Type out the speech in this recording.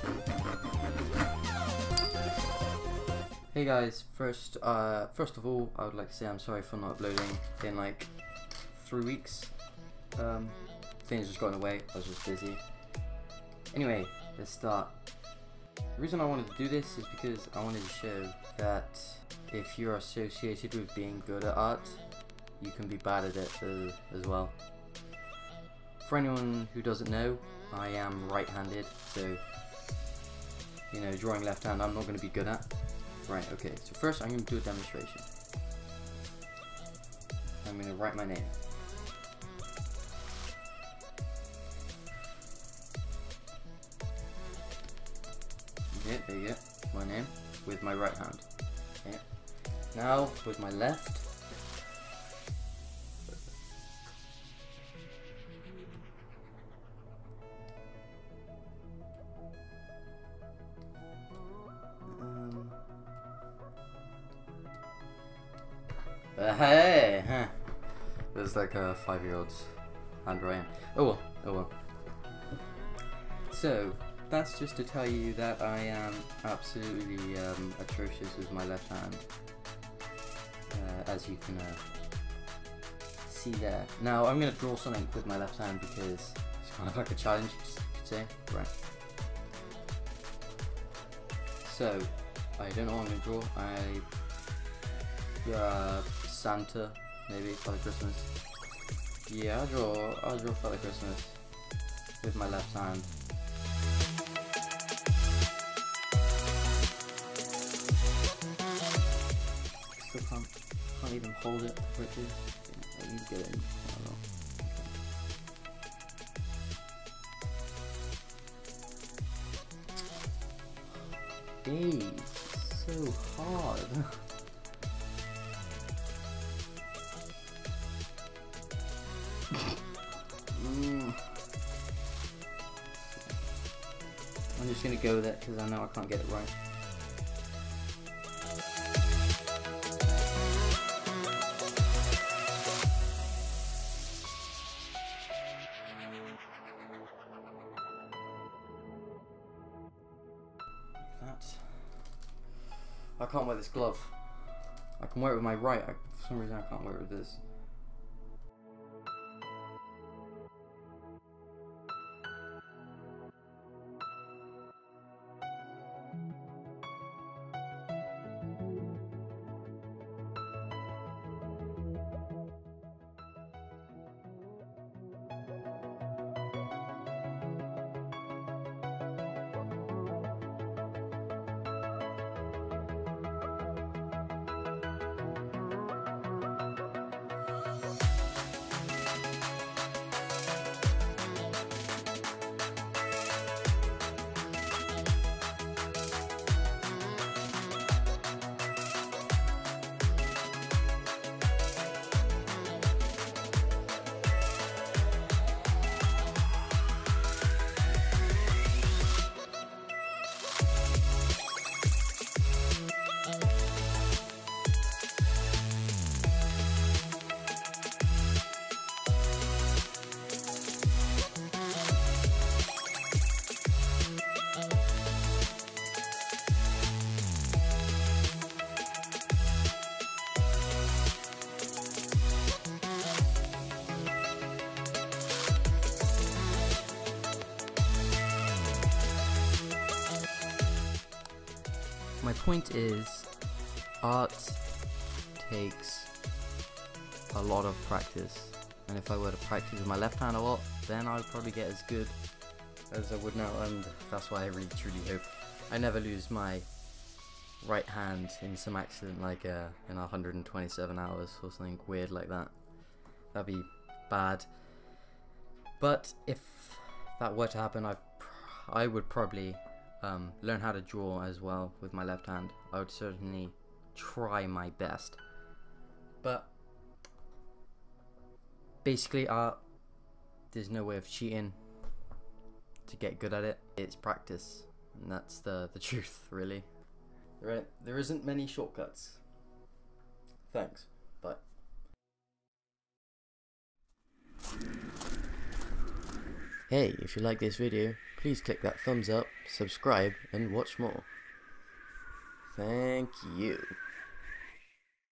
Hey guys, first of all, I would like to say I'm sorry for not uploading in like 3 weeks. Things just got in the way, I was just busy. Anyway, let's start. The reason I wanted to do this is because I wanted to show that if you're associated with being good at art, you can be bad at it as well. For anyone who doesn't know, I am right-handed, so you know, drawing left hand I'm not going to be good at. Right, okay, so first I'm going to do a demonstration. I'm going to write my name. Okay, there you go, my name, with my right hand. Okay. Now, with my left, hey! Huh. There's like a 5-year-old's handwriting. Oh well. So, that's just to tell you that I am absolutely atrocious with my left hand. As you can see there. Now, I'm going to draw something with my left hand because it's kind of like a challenge, you could say. Right. So, I don't know what I'm going to draw. Santa, maybe, Father Christmas. Yeah, I'll draw Father Christmas with my left hand. Still can't even hold it quickly. I need to get it in. Days, so hard. I'm just gonna go with it because I know I can't get it right. That. I can't wear this glove. I can wear it with my right. For some reason I can't wear it with this. My point is, art takes a lot of practice, and if I were to practice with my left hand a lot, then I would probably get as good as I would now, and that's why I really truly hope I never lose my right hand in some accident, like in 127 hours or something weird like that. That'd be bad. But if that were to happen, I would probably learn how to draw as well with my left hand. I would certainly try my best. But basically, art, there's no way of cheating to get good at it. It's practice, and that's the truth, really. There isn't many shortcuts. Thanks. Bye. Hey, if you like this video, please click that thumbs up, subscribe, and watch more. Thank you.